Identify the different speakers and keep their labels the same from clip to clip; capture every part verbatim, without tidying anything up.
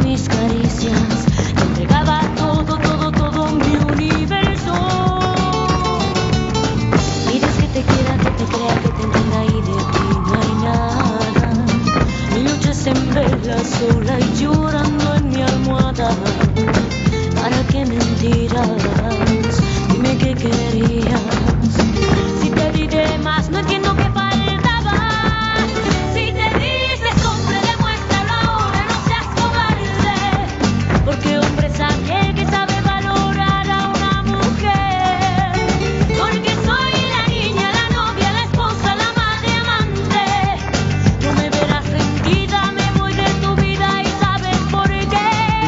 Speaker 1: mis caricias, te entregaba todo, todo, todo mi universo. Pides que te quiera, que te crea, que te entienda y de ti no hay nada. Mi noches en vela sola y llorando en mi almohada. ¿Para qué mentiras? Dime qué querías. Si te di de más, no entiendo qué faltaba. Si te dices hombre, demuéstralo ahora, no seas cobarde. Porque hombre es aquel que sabe valorar a una mujer. Porque soy la niña, la novia, la esposa, la madre, amante. No me verás rendida, me voy de tu vida y sabes por qué.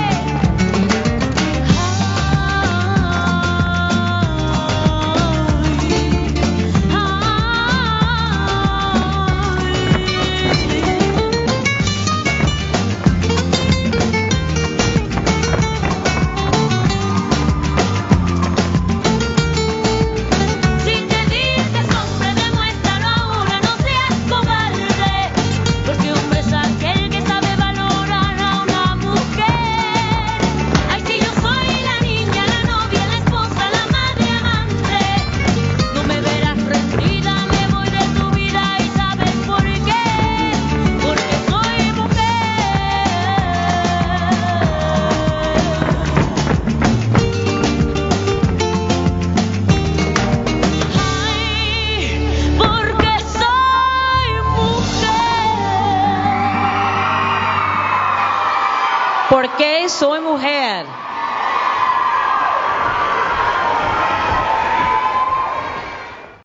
Speaker 1: Si te dices hombre, demuéstralo ahora, no seas cobarde. Porque hombre es aquel que sabe valorar a una mujer. Ay, si yo soy la niña, la novia, la esposa, la madre, amante. No me verás rendida, me voy de tu vida y sabes por qué. Porque soy mujer. Ay, porque soy mujer.
Speaker 2: ¿Por qué soy mujer?